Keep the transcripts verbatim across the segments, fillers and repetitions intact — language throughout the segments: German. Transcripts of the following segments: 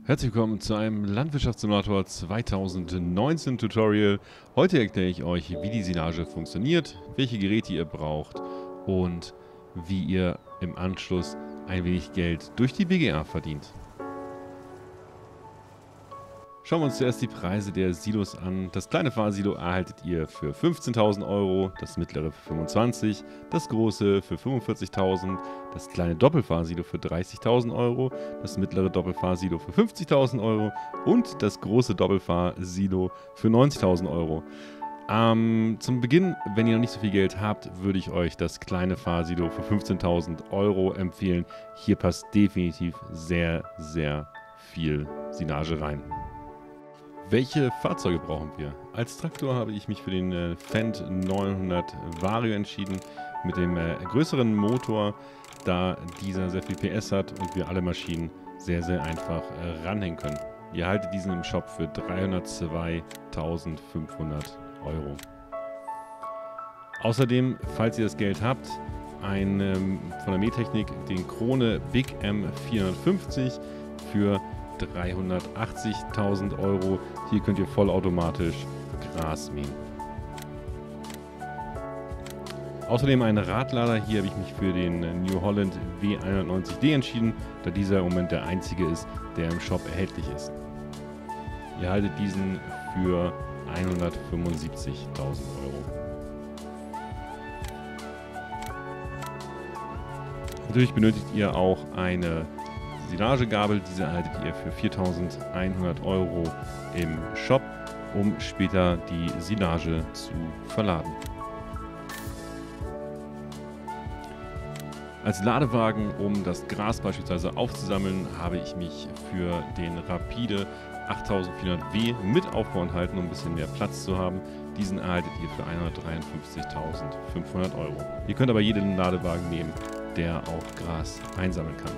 Herzlich willkommen zu einem Landwirtschaftssimulator zweitausendneunzehn Tutorial. Heute erkläre ich euch, wie die Silage funktioniert, welche Geräte ihr braucht und wie ihr im Anschluss ein wenig Geld durch die B G A verdient. Schauen wir uns zuerst die Preise der Silos an. Das kleine Fahrsilo erhaltet ihr für fünfzehntausend Euro, das mittlere für fünfundzwanzigtausend, das große für fünfundvierzigtausend, das kleine Doppelfahrsilo für dreißigtausend Euro, das mittlere Doppelfahrsilo für fünfzigtausend Euro und das große Doppelfahrsilo für neunzigtausend Euro. Ähm, zum Beginn, wenn ihr noch nicht so viel Geld habt, würde ich euch das kleine Fahrsilo für fünfzehntausend Euro empfehlen. Hier passt definitiv sehr, sehr viel Silage rein. Welche Fahrzeuge brauchen wir? Als Traktor habe ich mich für den äh, Fendt neunhundert Vario entschieden, mit dem äh, größeren Motor, da dieser sehr viel P S hat und wir alle Maschinen sehr, sehr einfach äh, ranhängen können. Ihr erhaltet diesen im Shop für dreihundertzweitausendfünfhundert Euro. Außerdem, falls ihr das Geld habt, ein, ähm, von der Mähtechnik den Krone Big M vierhundertfünfzig für dreihundertachtzigtausend Euro. Hier könnt ihr vollautomatisch Gras mähen. Außerdem ein Radlader. Hier habe ich mich für den New Holland W hundertneunzig D entschieden, da dieser im Moment der einzige ist, der im Shop erhältlich ist. Ihr erhaltet diesen für hundertfünfundsiebzigtausend Euro. Natürlich benötigt ihr auch eine Silagegabel. Diese erhaltet ihr für viertausendeinhundert Euro im Shop, um später die Silage zu verladen. Als Ladewagen, um das Gras beispielsweise aufzusammeln, habe ich mich für den Rapide achttausendvierhundert W mit Aufbau enthalten, um ein bisschen mehr Platz zu haben. Diesen erhaltet ihr für hundertdreiundfünfzigtausendfünfhundert Euro. Ihr könnt aber jeden Ladewagen nehmen, der auch Gras einsammeln kann.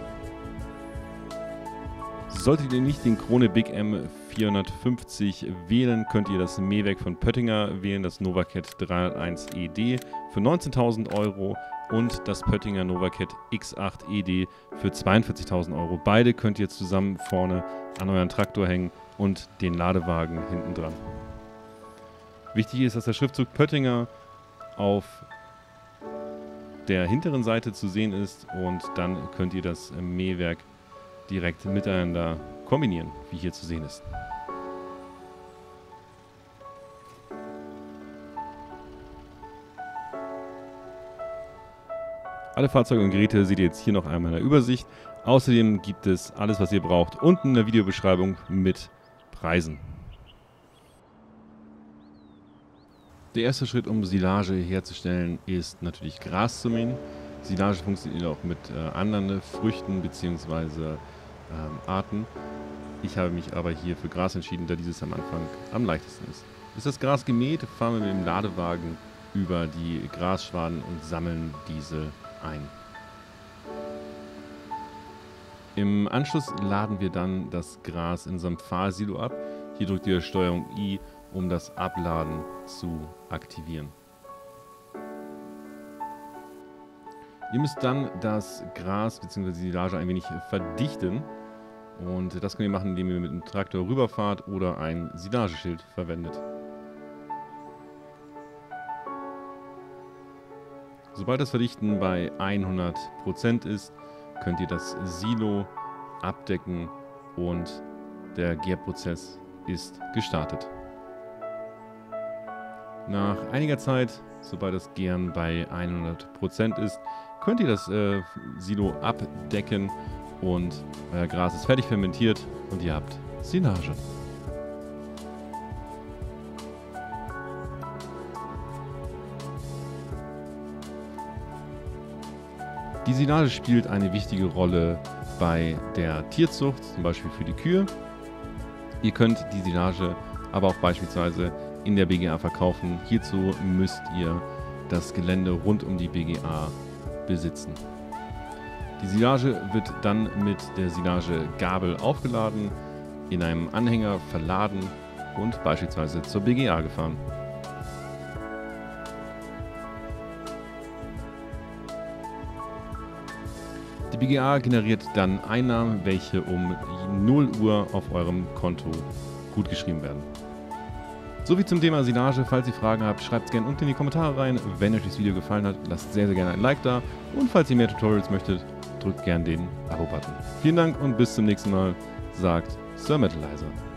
Solltet ihr nicht den Krone Big M vierhundertfünfzig wählen, könnt ihr das Mähwerk von Pöttinger wählen, das Novacat dreihunderteins E D für neunzehntausend Euro und das Pöttinger Novacat X acht E D für zweiundvierzigtausend Euro. Beide könnt ihr zusammen vorne an euren Traktor hängen und den Ladewagen hinten dran. Wichtig ist, dass der Schriftzug Pöttinger auf der hinteren Seite zu sehen ist und dann könnt ihr das Mähwerk direkt miteinander kombinieren, wie hier zu sehen ist. Alle Fahrzeuge und Geräte seht ihr jetzt hier noch einmal in der Übersicht. Außerdem gibt es alles, was ihr braucht, unten in der Videobeschreibung mit Preisen. Der erste Schritt, um Silage herzustellen, ist natürlich Gras zu mähen. Silage funktioniert auch mit äh, anderen Früchten bzw. Ähm, Arten. Ich habe mich aber hier für Gras entschieden, da dieses am Anfang am leichtesten ist. Ist das Gras gemäht, fahren wir mit dem Ladewagen über die Grasschwaden und sammeln diese ein. Im Anschluss laden wir dann das Gras in unserem Fahrsilo ab. Hier drückt ihr Steuerung I, um das Abladen zu aktivieren. Ihr müsst dann das Gras bzw. die Silage ein wenig verdichten. Und das könnt ihr machen, indem ihr mit dem Traktor rüberfahrt oder ein Silageschild verwendet. Sobald das Verdichten bei hundert Prozent ist, könnt ihr das Silo abdecken und der Gärprozess ist gestartet. Nach einiger Zeit, sobald das Gären bei hundert Prozent ist, könnt ihr das äh, Silo abdecken und euer Gras ist fertig fermentiert und ihr habt Silage. Die Silage spielt eine wichtige Rolle bei der Tierzucht, zum Beispiel für die Kühe. Ihr könnt die Silage aber auch beispielsweise in der B G A verkaufen. Hierzu müsst ihr das Gelände rund um die B G A besitzen. Die Silage wird dann mit der Silagegabel aufgeladen, in einem Anhänger verladen und beispielsweise zur B G A gefahren. Die B G A generiert dann Einnahmen, welche um null Uhr auf eurem Konto gut geschrieben werden. Sowie zum Thema Silage. Falls ihr Fragen habt, schreibt es gerne unten in die Kommentare rein. Wenn euch das Video gefallen hat, lasst sehr, sehr gerne ein Like da. Und falls ihr mehr Tutorials möchtet, drückt gerne den Abo-Button. Vielen Dank und bis zum nächsten Mal, sagt Sir Metalizer.